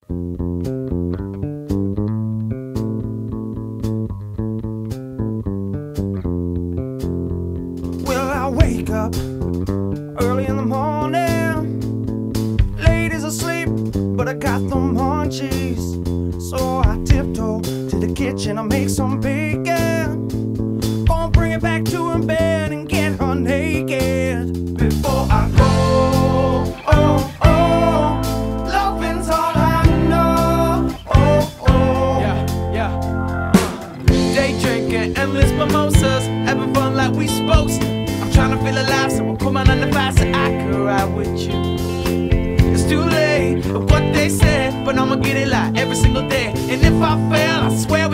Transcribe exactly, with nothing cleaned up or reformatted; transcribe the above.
Well, I wake up early in the morning. Ladies asleep, but I got the munchies. So I tiptoe to the kitchen, I make some bacon. Gonna bring it back to her bed and get her naked. Before I go, oh, oh, loving's all I know. Oh, oh. Yeah, yeah. Day drinking, endless mimosas, having fun like we supposed to. I'm trying to feel alive, so I'm coming on the fast so I could ride with you. It's too late of what they said, but I'ma get it like every single day. And if I fail, I swear